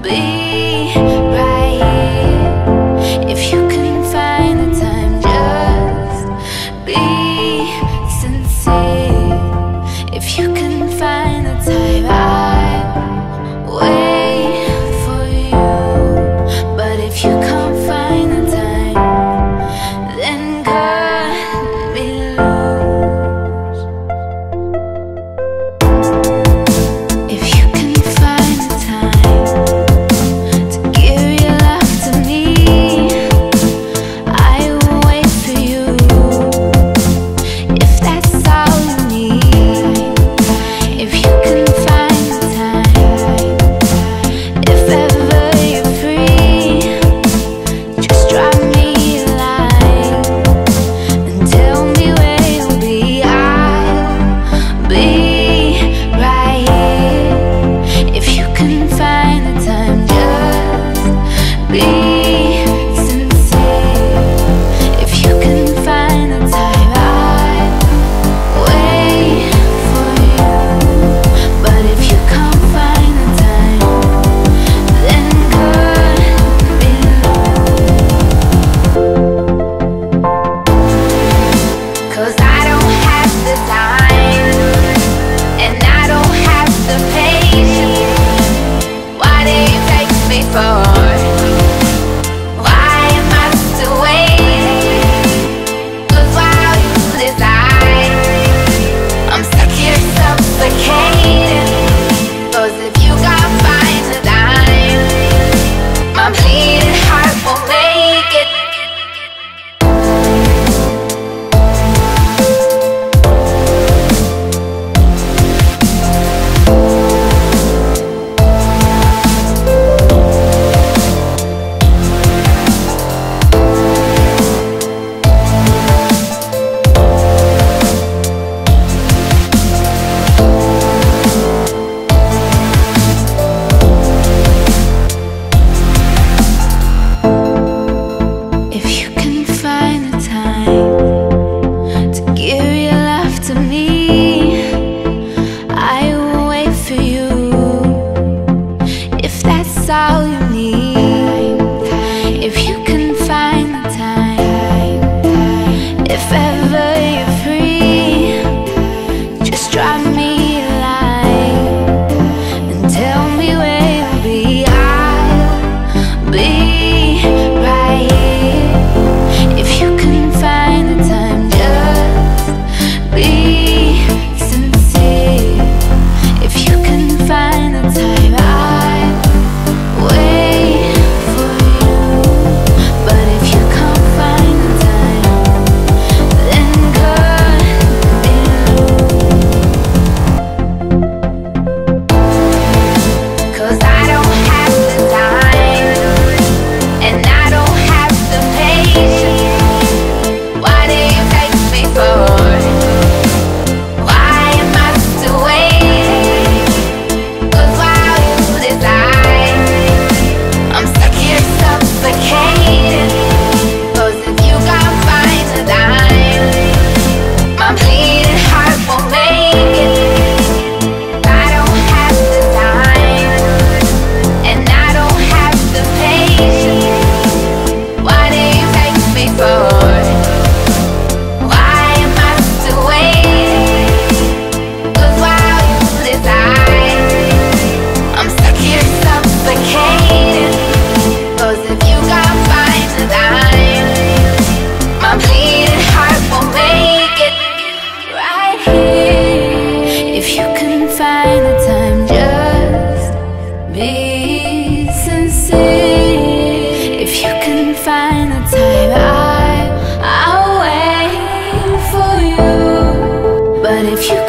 be right here. If you can find the time, just be sincere. If you can find the time, I'll wait for you. But if you can't find the time, then cut me loose. If you can find the time to give your love to me, I will wait for you. If that's all you need. If you can find the time, if ever you're free, just drop me a line and tell me where you'll be. I'll be right here. If you can find the time, just be sincere. If you can find the time, I'll wait for you. But if you can't find the time, then cut me loose. 'Cause I don't have the time, and I don't have the patience. Why do you take me for? Why am I still waiting? 'Cause while you decide, I'm stuck here suffocating. 'Cause if you can't find the time, my bleeding heart will make it. If you can find the time to give your love to me, I will wait for you. If that's all you need. If you can find the time, if ever you're free, just drop me a line and tell me where you'll be. I'll be right here. If you can find the time, just be sincere. If you can find the time, I'll wait for you. But if you can't find the time, then cut me loose. 'Cause I don't have the time, and I don't have the patience. Why do you take me for? Why am I still waiting? 'Cause while you decide, I'm stuck here suffocating. 'Cause if you can't find the time, my bleeding heart will make it. I don't have the time, and I don't have the patience. Why do you take me for? Why am I still waiting? 'Cause while you decide, I'm stuck here suffocating. 'Cause if you can't find the time, my bleeding heart will make it right here. If you can find the time, just be sincere. If you can find the time, I'll wait for you. But if you